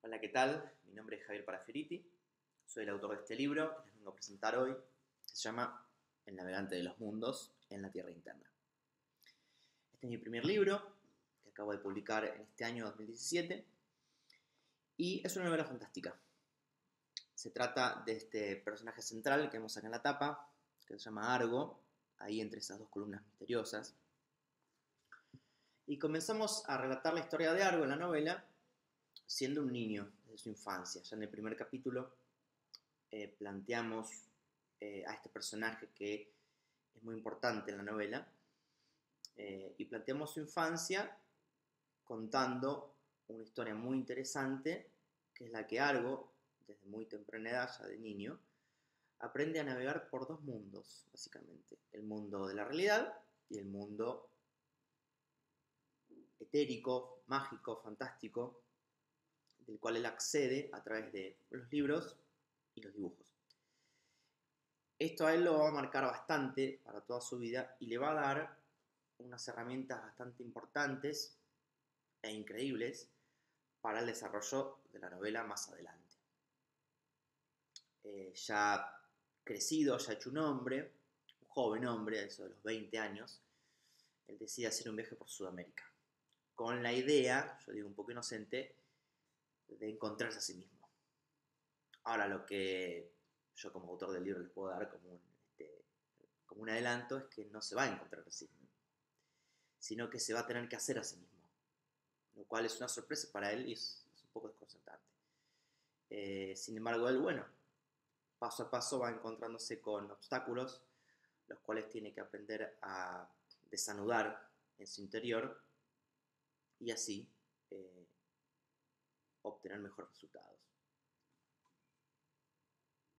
Hola, ¿qué tal? Mi nombre es Javier Paraferiti, soy el autor de este libro que les vengo a presentar hoy, que se llama El navegante de los mundos en la Tierra Interna. Este es mi primer libro, que acabo de publicar en este año 2017, y es una novela fantástica. Se trata de este personaje central que vemos acá en la tapa, que se llama Argo, ahí entre esas dos columnas misteriosas. Y comenzamos a relatar la historia de Argo en la novela, siendo un niño desde su infancia. Ya en el primer capítulo planteamos a este personaje que es muy importante en la novela, y planteamos su infancia contando una historia muy interesante, que es la que Argo, desde muy temprana edad, ya de niño, aprende a navegar por dos mundos, básicamente. El mundo de la realidad y el mundo etérico, mágico, fantástico, del cual él accede a través de los libros y los dibujos. Esto a él lo va a marcar bastante para toda su vida y le va a dar unas herramientas bastante importantes e increíbles para el desarrollo de la novela más adelante. Ya crecido, ya hecho un hombre, un joven hombre, eso de los 20 años, él decide hacer un viaje por Sudamérica, con la idea, yo digo un poco inocente, de encontrarse a sí mismo. Ahora, lo que yo como autor del libro les puedo dar como un adelanto es que no se va a encontrar a sí mismo, sino que se va a tener que hacer a sí mismo, lo cual es una sorpresa para él y es un poco desconcertante. Sin embargo, él, bueno, paso a paso va encontrándose con obstáculos, los cuales tiene que aprender a desanudar en su interior y así obtener mejores resultados.